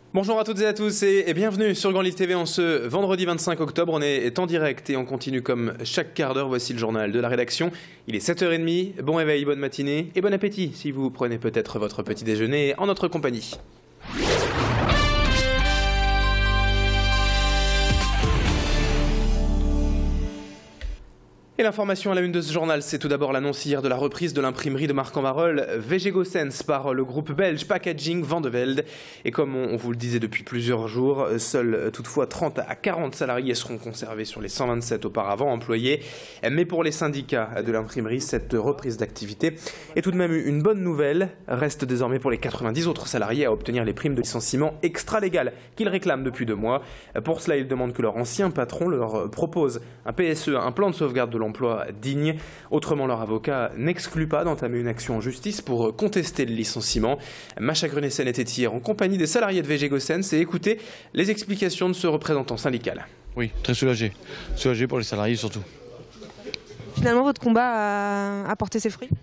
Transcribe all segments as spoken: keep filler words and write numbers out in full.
Bonjour à toutes et à tous et bienvenue sur Grand Livre T V en ce vendredi vingt-cinq octobre. On est en direct et on continue comme chaque quart d'heure. Voici le journal de la rédaction. Il est sept heures trente. Bon réveil, bonne matinée et bon appétit si vous prenez peut-être votre petit déjeuner en notre compagnie. Et l'information à la une de ce journal, c'est tout d'abord l'annonce hier de la reprise de l'imprimerie de Marc-en-Barœul Végégosens par le groupe belge Packaging Van de Velde. Et comme on vous le disait depuis plusieurs jours, seuls toutefois trente à quarante salariés seront conservés sur les cent vingt-sept auparavant employés. Mais pour les syndicats de l'imprimerie, cette reprise d'activité est tout de même une bonne nouvelle. Reste désormais pour les quatre-vingt-dix autres salariés à obtenir les primes de licenciement extra-légales qu'ils réclament depuis deux mois. Pour cela, ils demandent que leur ancien patron leur propose un P S E, un plan de sauvegarde de l'emploi emploi digne. Autrement, leur avocat n'exclut pas d'entamer une action en justice pour contester le licenciement. Macha Grunessen était hier en compagnie des salariés de Végégosens et écoutez les explications de ce représentant syndical. Oui, très soulagé. Soulagé pour les salariés surtout. Finalement, votre combat a, a porté ses fruits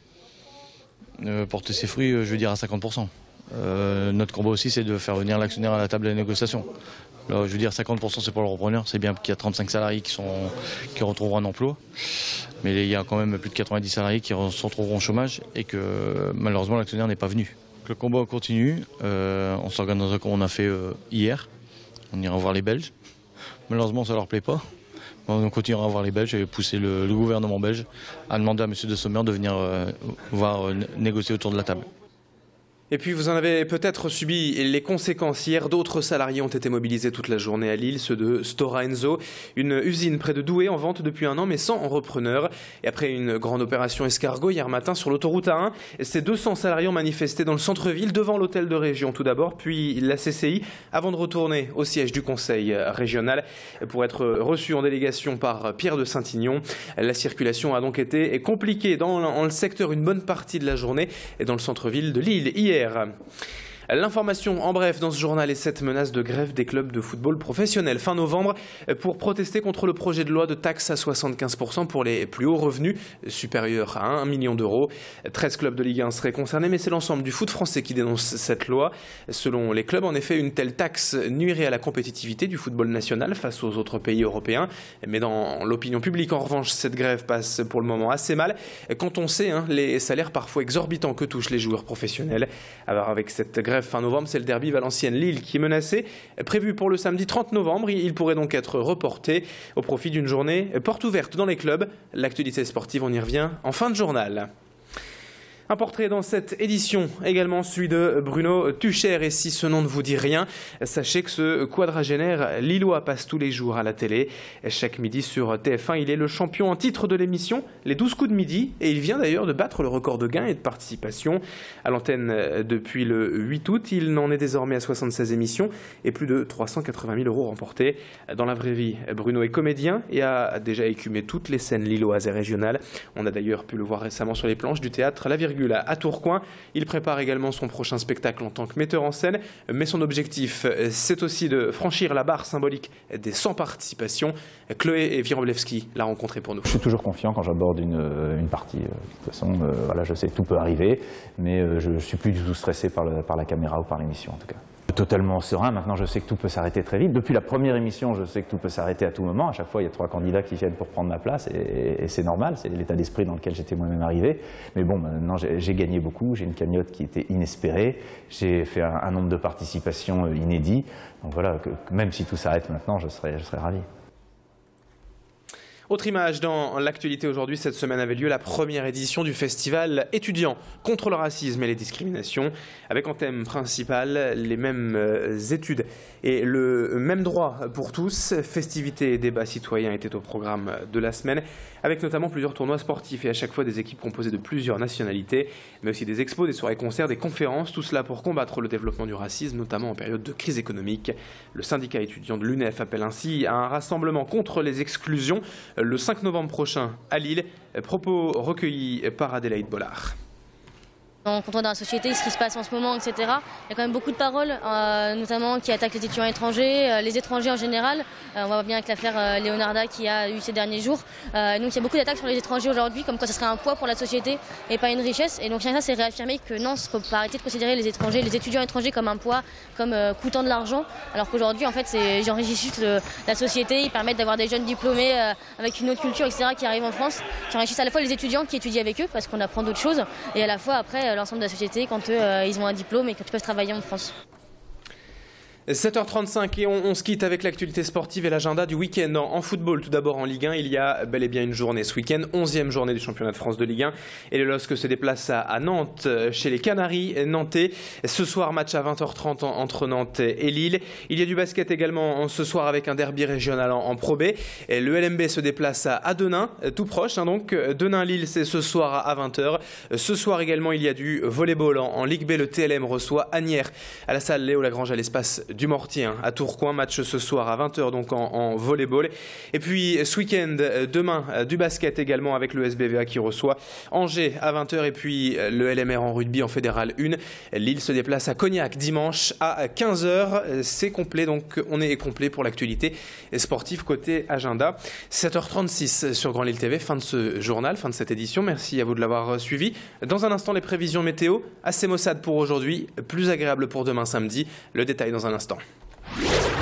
euh, Porter ses fruits, je veux dire à cinquante pour cent. Euh, notre combat aussi, c'est de faire venir l'actionnaire à la table des négociations. Là, je veux dire, cinquante pour cent c'est pour le repreneur, c'est bien qu'il y a trente-cinq salariés qui, sont, qui retrouveront un emploi. Mais il y a quand même plus de quatre-vingt-dix salariés qui se retrouveront au chômage et que malheureusement l'actionnaire n'est pas venu. Le combat continue, euh, on s'organise comme on a fait euh, hier. On ira voir les Belges. Malheureusement ça ne leur plaît pas. On continuera à voir les Belges et pousser le, le gouvernement belge à demander à M. de Sommer de venir euh, voir, euh, négocier autour de la table. Et puis vous en avez peut-être subi les conséquences hier. D'autres salariés ont été mobilisés toute la journée à Lille, ceux de Stora Enso, une usine près de Douai en vente depuis un an mais sans repreneur. Et après une grande opération escargot hier matin sur l'autoroute A un, ces deux cents salariés ont manifesté dans le centre-ville devant l'hôtel de région tout d'abord, puis la C C I avant de retourner au siège du conseil régional pour être reçus en délégation par Pierre de Saint-Ignon. La circulation a donc été compliquée dans le secteur une bonne partie de la journée et dans le centre-ville de Lille hier. L'information en bref dans ce journal est cette menace de grève des clubs de football professionnels fin novembre pour protester contre le projet de loi de taxe à soixante-quinze pour cent pour les plus hauts revenus, supérieurs à un million d'euros. treize clubs de Ligue un seraient concernés, mais c'est l'ensemble du foot français qui dénonce cette loi. Selon les clubs, en effet, une telle taxe nuirait à la compétitivité du football national face aux autres pays européens. Mais dans l'opinion publique, en revanche, cette grève passe pour le moment assez mal, quand on sait hein, les salaires parfois exorbitants que touchent les joueurs professionnels. Alors avec cette grève fin novembre, c'est le derby Valenciennes-Lille qui est menacé. Prévu pour le samedi trente novembre, il pourrait donc être reporté au profit d'une journée porte ouverte dans les clubs. L'actualité sportive, on y revient en fin de journal. Un portrait dans cette édition, également celui de Bruno Tucher. Et si ce nom ne vous dit rien, sachez que ce quadragénaire lillois passe tous les jours à la télé. Chaque midi sur T F un, il est le champion en titre de l'émission, les douze coups de midi. Et il vient d'ailleurs de battre le record de gains et de participation. À l'antenne depuis le huit août, il n'en est désormais à soixante-seize émissions et plus de trois cent quatre-vingt mille euros remportés. Dans la vraie vie, Bruno est comédien et a déjà écumé toutes les scènes lilloises et régionales. On a d'ailleurs pu le voir récemment sur les planches du théâtre La Virgule à Tourcoing. Il prépare également son prochain spectacle en tant que metteur en scène, mais son objectif, c'est aussi de franchir la barre symbolique des cent participations. Chloé Viroblewski l'a rencontré pour nous. Je suis toujours confiant quand j'aborde une, une partie. De toute façon, euh, voilà, je sais que tout peut arriver, mais euh, je ne suis plus du tout stressé par, le, par la caméra ou par l'émission en tout cas. Totalement serein, maintenant je sais que tout peut s'arrêter très vite. Depuis la première émission, je sais que tout peut s'arrêter à tout moment. À chaque fois, il y a trois candidats qui viennent pour prendre ma place et, et c'est normal, c'est l'état d'esprit dans lequel j'étais moi-même arrivé. Mais bon, maintenant j'ai gagné beaucoup, j'ai une cagnotte qui était inespérée, j'ai fait un, un nombre de participations inédit. Donc voilà, que, que même si tout s'arrête maintenant, je serais, je serais ravi. Autre image dans l'actualité aujourd'hui, cette semaine avait lieu la première édition du festival étudiant contre le racisme et les discriminations, avec en thème principal les mêmes études et le même droit pour tous. Festivités et débats citoyens étaient au programme de la semaine, avec notamment plusieurs tournois sportifs et à chaque fois des équipes composées de plusieurs nationalités, mais aussi des expos, des soirées concerts, des conférences, tout cela pour combattre le développement du racisme, notamment en période de crise économique. Le syndicat étudiant de l'U N E F appelle ainsi à un rassemblement contre les exclusions le cinq novembre prochain à Lille. Propos recueillis par Adélaïde Bollard. Quand on est dans la société, ce qui se passe en ce moment, et cetera, il y a quand même beaucoup de paroles, euh, notamment qui attaquent les étudiants étrangers, euh, les étrangers en général. Euh, on voit bien avec l'affaire euh, Leonarda qui a eu ces derniers jours. Euh, donc il y a beaucoup d'attaques sur les étrangers aujourd'hui, comme quoi ce serait un poids pour la société et pas une richesse. Et donc rien que ça, c'est réaffirmer que non, il ne faut pas arrêter de considérer les étrangers, les étudiants étrangers comme un poids, comme euh, coûtant de l'argent. Alors qu'aujourd'hui, en fait, ils enrichissent juste le, la société, ils permettent d'avoir des jeunes diplômés euh, avec une autre culture, et cetera, qui arrivent en France, qui enrichissent à la fois les étudiants qui étudient avec eux, parce qu'on apprend d'autres choses, et à la fois après l'ensemble de la société quand eux, euh, ils ont un diplôme et quand ils peuvent travailler en France. sept heures trente-cinq et on, on se quitte avec l'actualité sportive et l'agenda du week-end. En, en football, tout d'abord en Ligue un, il y a bel et bien une journée ce week-end, onzième journée du championnat de France de Ligue un. Et le L O S C se déplace à, à Nantes, chez les Canaries nantais. Ce soir, match à vingt heures trente en, entre Nantes et Lille. Il y a du basket également ce soir avec un derby régional en, en Pro B. Et le L M B se déplace à, à Denain, tout proche. Hein, donc Denain-Lille, c'est ce soir à vingt heures. Ce soir également, il y a du volleyball en, en Ligue B. Le T L M reçoit Asnières à la salle Léo Lagrange à l'espace du Mortier à Tourcoing, match ce soir à vingt heures donc en, en volleyball. Et puis ce week-end, demain, du basket également avec le S B V A qui reçoit Angers à vingt heures et puis le L M R en rugby en Fédéral un. Lille se déplace à Cognac dimanche à quinze heures. C'est complet, donc on est complet pour l'actualité sportive côté agenda. sept heures trente-six sur Grand Lille T V, fin de ce journal, fin de cette édition. Merci à vous de l'avoir suivi. Dans un instant, les prévisions météo. Assez maussade pour aujourd'hui, plus agréable pour demain samedi. Le détail dans un instant.